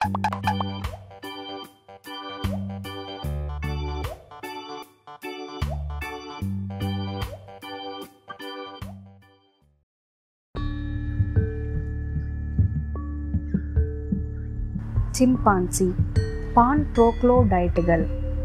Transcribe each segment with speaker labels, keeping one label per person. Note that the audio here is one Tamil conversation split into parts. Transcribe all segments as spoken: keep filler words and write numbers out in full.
Speaker 1: சிம்பான்சி பான் ட்ரோக்ளோடைட்டுகள்.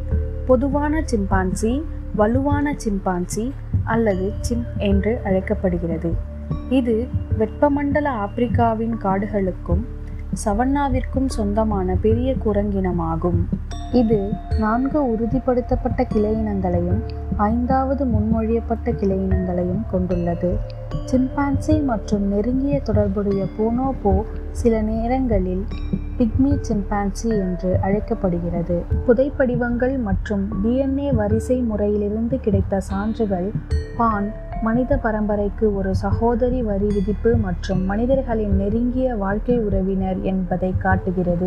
Speaker 1: பொதுவான சிம்பான்சி வலுவான சிம்பான்சி அல்லது சிம்ப் என்று அழைக்கப்படுகிறது. இது வெப்பமண்டல ஆப்பிரிக்காவின் காடுகளுக்கும் சவன்னாவிற்கும் சொந்தமான பெரிய குரங்கினமாகும். இது நான்கு உறுதிப்படுத்தப்பட்ட கிளையினங்களையும் ஐந்தாவது முன்மொழியப்பட்ட கிளையினங்களையும் கொண்டுள்ளது. சிம்பான்சி மற்றும் நெருங்கிய தொடர்புடைய போனோபோ சில நேரங்களில் பிக்மி சிம்பான்சி என்று அழைக்கப்படுகிறது. புதைப்படிவங்கள் மற்றும் டிஎன்ஏ வரிசை முறையிலிருந்து கிடைத்த சான்றுகள் பான் மனித பரம்பரைக்கு ஒரு சகோதரி வரி விதிப்பு மற்றும் மனிதர்களின் நெருங்கிய வாழ்க்கை உறவினர் என்பதை காட்டுகிறது.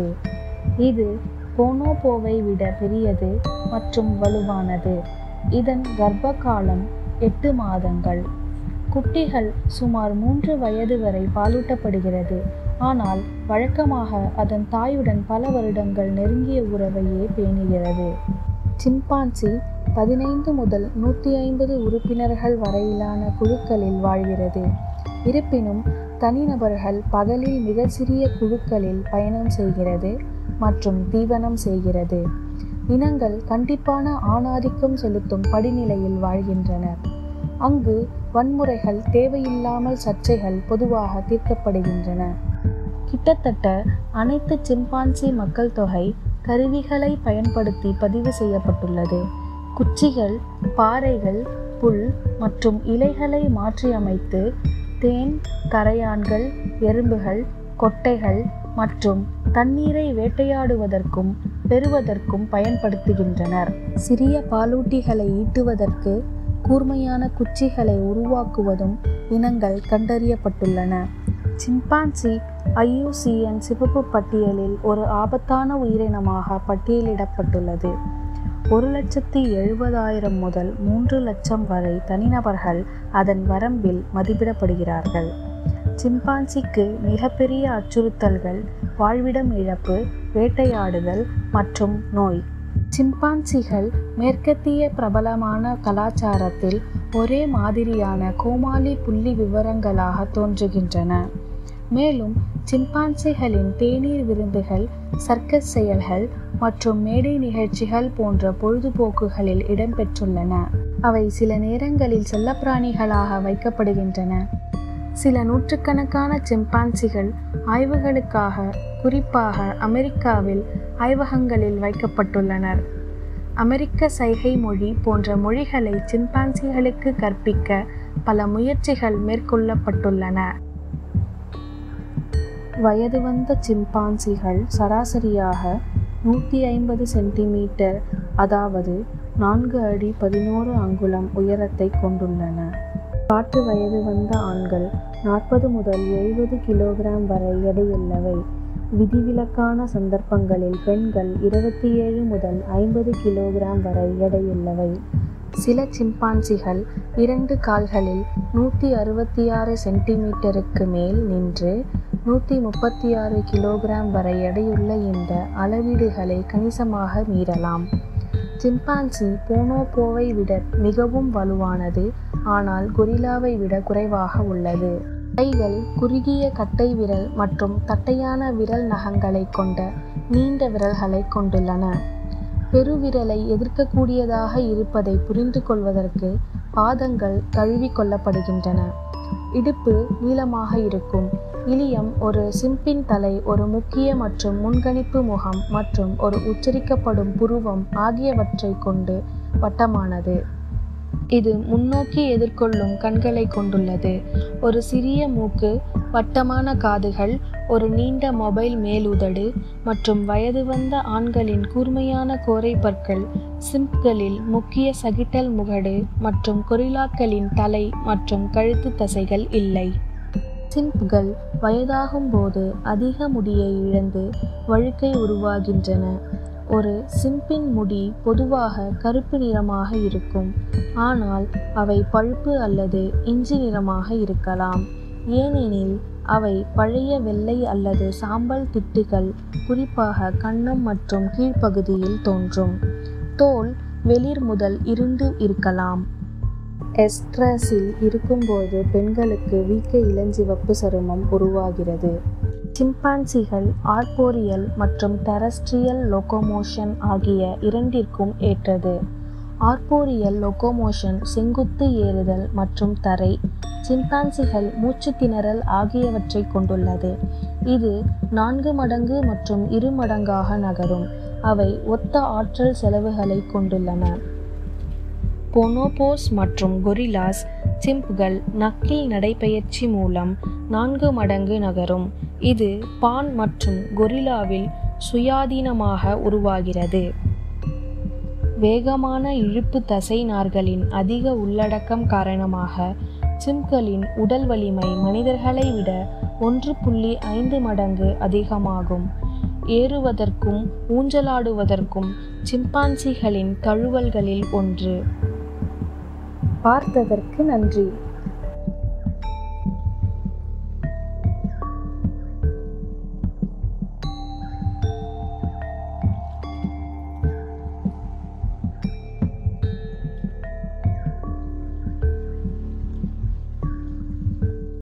Speaker 1: இது போனோபோவை விட பெரியது மற்றும் வலுவானது. இதன் கர்ப்ப காலம் எட்டு மாதங்கள். குட்டிகள் சுமார் மூன்று வயது வரை பாலூட்டப்படுகிறது, ஆனால் வழக்கமாக அதன் தாயுடன் பல வருடங்கள் நெருங்கிய உறவையே பேணுகிறது. சிம்பான்சி பதினைந்து முதல் நூற்றி ஐம்பது உறுப்பினர்கள் வரையிலான குழுக்களில் வாழ்கிறது. இருப்பினும் தனிநபர்கள் பகலில் மிக சிறிய குழுக்களில் பயணம் செய்கிறது மற்றும் தீவனம் செய்கிறது. இனங்கள் கண்டிப்பான ஆணாதிக்கம் செலுத்தும் படிநிலையில் வாழ்கின்றனர், அங்கு வன்முறைகள் தேவையில்லாமல் சர்ச்சைகள் பொதுவாக தீர்க்கப்படுகின்றன. கிட்டத்தட்ட அனைத்து சிம்பான்சி மக்கள் தொகை கருவிகளை பயன்படுத்தி பதிவு செய்யப்பட்டுள்ளது. குச்சிகள், பாறைகள், புல் மற்றும் இலைகளை மாற்றியமைத்து தேன், கரையான்கள், எறும்புகள், கொட்டைகள் மற்றும் தண்ணீரை வேட்டையாடுவதற்கும் பெறுவதற்கும் பயன்படுத்துகின்றனர். சிறிய பாலூட்டிகளை ஈட்டுவதற்கு கூர்மையான குச்சிகளை உருவாக்குவதும் இனங்கள் கண்டறியப்பட்டுள்ளன. Chimpanzee I U C N சிவப்பு பட்டியலில் ஒரு ஆபத்தான உயிரினமாக பட்டியலிடப்பட்டுள்ளது. ஒரு லட்சத்தி எழுபதாயிரம் முதல் மூன்று லட்சம் வரை தனிநபர்கள் அதன் வரம்பில் மதிப்பிடப்படுகிறார்கள். சிம்பான்சிக்கு மிகப்பெரிய அச்சுறுத்தல்கள் வாழ்விடம் இழப்பு, வேட்டையாடுதல் மற்றும் நோய். சிம்பான்சிகள் மேற்கத்திய பிரபலமான கலாச்சாரத்தில் ஒரே மாதிரியான கோமாளி புள்ளி விவரங்களாக தோன்றுகின்றன. மேலும் சிம்பான்சிகளின் தேநீர் விருந்துகள், சர்க்கஸ் செயல்கள் மற்றும் மேடை நிகழ்ச்சிகள் போன்ற பொழுதுபோக்குகளில் இடம்பெற்றுள்ளன. அவை சில நேரங்களில் செல்லப்பிராணிகளாக வைக்கப்படுகின்றன. சில நூற்றுக்கணக்கான சிம்பான்சிகள் ஆய்வுகளுக்காக குறிப்பாக அமெரிக்காவில் ஆய்வகங்களில் வைக்கப்பட்டுள்ளனர். அமெரிக்க சைகை மொழி போன்ற மொழிகளை சிம்பான்சிகளுக்கு கற்பிக்க பல முயற்சிகள் மேற்கொள்ளப்பட்டுள்ளன. வயது வந்த சிம்பான்சிகள் சராசரியாக நூற்றி ஐம்பது சென்டிமீட்டர் அதாவது நான்கு அடி பதினோரு அங்குலம் உயரத்தை கொண்டுள்ளன. காட்டு வயது வந்த ஆண்கள் நாற்பது முதல் எழுபது கிலோகிராம் வரை எடையுள்ளவை. விதிவிலக்கான சந்தர்ப்பங்களில் பெண்கள் இருபத்தி ஏழு முதல் ஐம்பது கிலோகிராம் வரை எடையுள்ளவை. சில சிம்பான்சிகள் இரண்டு கால்களில் நூற்றி அறுபத்தி ஆறு சென்டிமீட்டருக்கு மேல் நின்று நூற்றி முப்பத்தி ஆறு கிலோகிராம் வரை எடையுள்ள இந்த அளவீடுகளை கணிசமாக மீறலாம். சிம்பான்சி போனோபோவை விட மிகவும் வலுவானது, ஆனால் கொரில்லாவை விட குறைவாக உள்ளது. கைகள் குறுகிய கட்டை விரல் மற்றும் தட்டையான விரல் நகங்களை கொண்ட நீண்ட விரல்களை கொண்டுள்ளன. பெருவிரலை எதிர்க்கக்கூடியதாக இருப்பதை புரிந்து கொள்வதற்கு பாதங்கள் தழுவி கொள்ளப்படுகின்றன. இடுப்பு நீளமாக இருக்கும். இலியம் ஒரு சிம்பின் தலை, ஒரு முக்கிய மற்றும் முன்கணிப்பு முகம் மற்றும் ஒரு உச்சரிக்கப்படும் புருவம் ஆகியவற்றை கொண்டு வட்டமானது. இது முன்னோக்கி எதிர்கொள்ளும் கண்களை கொண்டுள்ளது. ஒரு சிறிய மூக்கு, வட்டமான காதுகள், ஒரு நீண்ட மொபைல் மேலுதடு மற்றும் வயது வந்த ஆண்களின் கூர்மையான கோரை பற்கள். சிம்ப்களில் முக்கிய சகிட்டல் முகடு மற்றும் கொரில்லாக்களின் தலை மற்றும் கழுத்து தசைகள் இல்லை. சிம்ப்கள் வயதாகும் போது அதிக முடியை இழந்து வழுக்கை உருவாகின்றன. ஒரு சிம்பின் முடி பொதுவாக கருப்பு நிறமாக இருக்கும், ஆனால் அவை பழுப்பு அல்லது இஞ்சி நிறமாக இருக்கலாம். ஏனெனில் அவை பழைய வெள்ளை அல்லது சாம்பல் திட்டுகள் குறிப்பாக கன்னம் மற்றும் கீழ்ப்பகுதியில் தோன்றும். தோல் வெளிர் முதல் இருண்டு இருக்கலாம். எஸ்ட்ரஸில் இருக்கும்போது பெண்களுக்கு வீக்க இளஞ்சிவப்பு சருமம் உருவாகிறது. சிம்பான்சிகள் ஆர்போரியல் மற்றும் டெரஸ்ட்ரியல் லோகோமோஷன் ஆகிய இரண்டிற்கும் ஏற்றது. ஆர்போரியல் லோகோமோஷன் செங்குத்து ஏறுதல் மற்றும் தரை, சிம்பான்சிகள் மூச்சு திணறல் ஆகியவற்றை கொண்டுள்ளது. இது நான்கு மடங்கு மற்றும் இரு மடங்காக நகரும். அவை ஒத்த ஆற்றல் செலவுகளை கொண்டுள்ளன. பொனோபோஸ் மற்றும் கொரில்லாஸ் சிம்புகள் நக்கில் நடைபயிற்சி மூலம் நான்கு மடங்கு நகரும். இது பான் மற்றும் கொரில்லாவில் சுயாதீனமாக உருவாகிறது. வேகமான இழுப்பு தசை நார்களின் அதிக உள்ளடக்கம் காரணமாக சிம்ப்களின் உடல் வலிமை மனிதர்களை விட ஒன்று புள்ளி ஐந்து மடங்கு அதிகமாகும். ஏறுவதற்கும் ஊஞ்சலாடுவதற்கும் சிம்பான்சிகளின் தழுவல்களில் ஒன்று. பார்த்ததற்கு நன்றி.